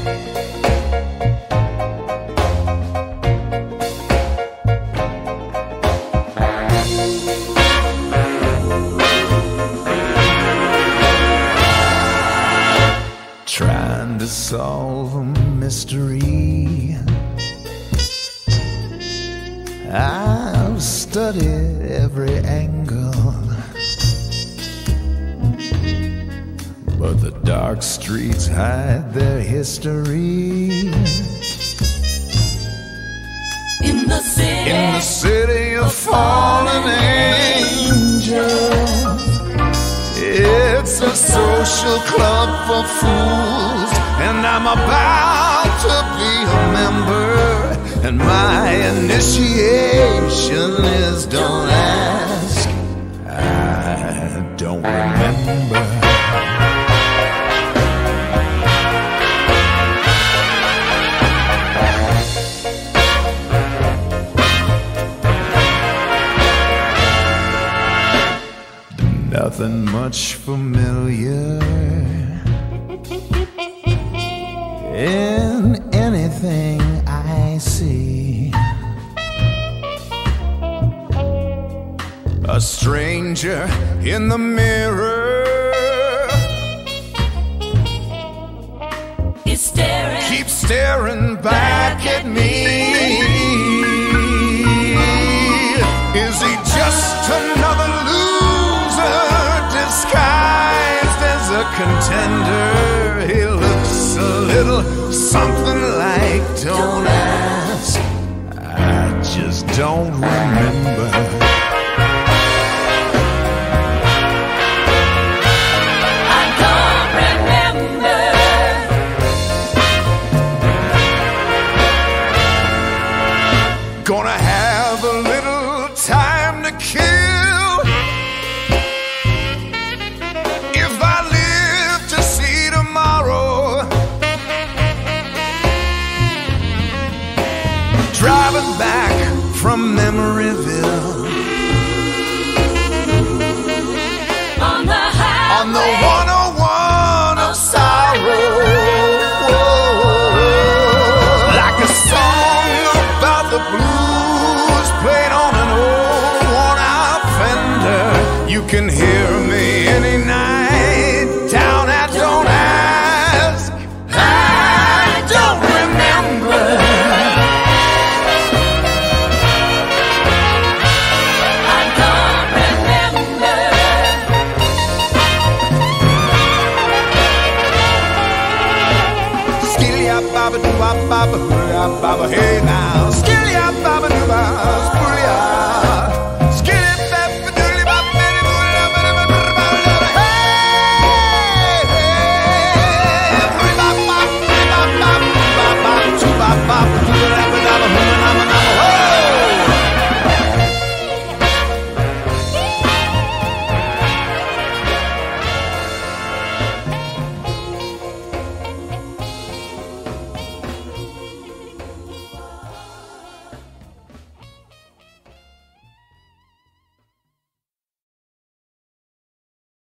Trying to solve a mystery. I've studied every angle, but the dark streets hide their history. In the city of fallen angels, it's a social club for fools, and I'm about to be a member. And my initiation is don't ask, I don't remember. Nothing much familiar in anything I see. A stranger in the mirror is staring, keeps staring back at me. Is he just another loser disguised as a contender? He looks a little something like don't ask, I just don't remember. Gonna have a little time to kill if I live to see tomorrow. Driving back from Memoryville on the highway, on the 101 of sorrow, like a song about the blues played on an old worn-out Fender. You can hear me any night down at Don't Ask, I don't remember. I don't remember. Skilly-up, baba-doo-bop, baba-hoo-yap, baba, hey now. Skilly-up, baba-doo-bop.